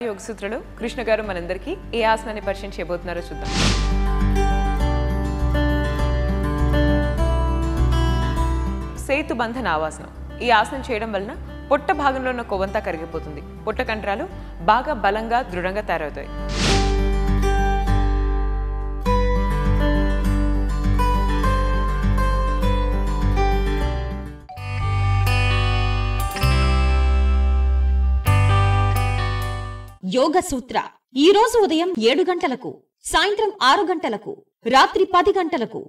యోగ సూత్రలో కృష్ణ గారు మనందరికీ ఏ ఆసనాన్ని పరిచయం చేయబోతున్నారో చూద్దాం. సేతు బంధన ఆవాసనం. ఈ ఆసనం చేయడం వలన పొట్ట భాగంలో ఉన్న కొవ్వంతా కరిగిపోతుంది. పొట్ట కండరాలు బాగా బలంగా దృఢంగా తయారవుతాయి. యోగ సూత్ర ఈ రోజు ఉదయం 7 గంటలకు, సాయంత్రం 6 గంటలకు, రాత్రి 10 గంటలకు.